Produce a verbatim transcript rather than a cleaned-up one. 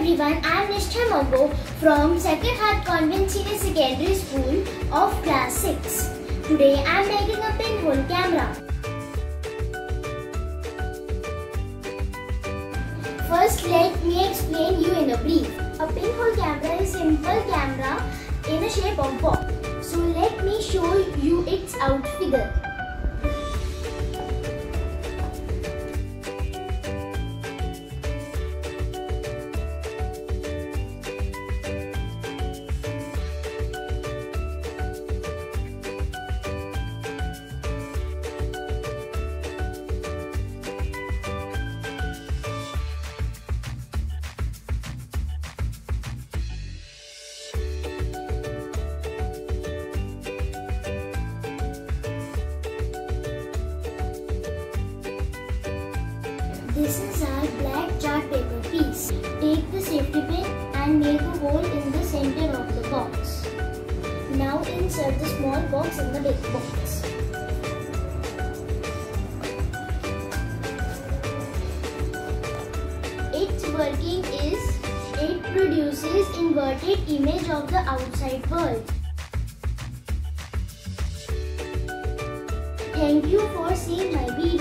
everyone, I am Nishtha Mago from Sacred Heart Convent Senior Secondary School of Class six. Today I am making a pinhole camera. First, let me explain you in a brief. A pinhole camera is a simple camera in the shape of box. So let me show you its out figure. This is our black chart paper piece. Take the safety pin and make a hole in the center of the box. Now insert the small box in the big box. Its working is, it produces inverted image of the outside world. Thank you for seeing my video.